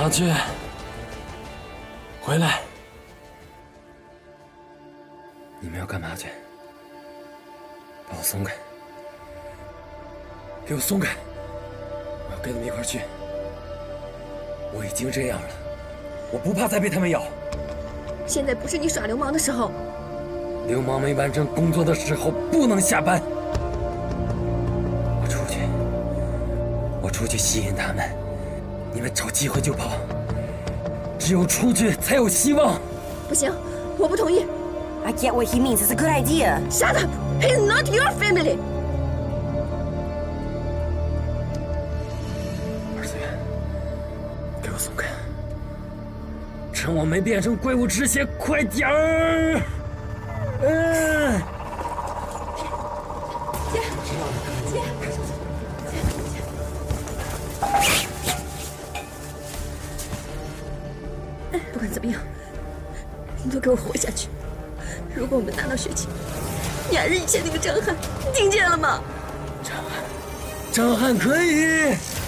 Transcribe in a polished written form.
马俊，回来！你们要干嘛去？把我松开！给我松开！我要跟你们一块去。我已经这样了，我不怕再被他们咬。 现在不是你耍流氓的时候。 流氓没完成工作的时候不能下班。我出去吸引他们，你们找机会就跑。只有出去才有希望。 不行，我不同意。 I get what he means. It's a good idea. Shut up! He's not your family. 二次元，给我松开！趁我没变成怪物之前，快点儿！ 不管怎么样，你都给我活下去。如果我们拿到血清，你还是以前那个张翰，你听见了吗？ 张翰可以。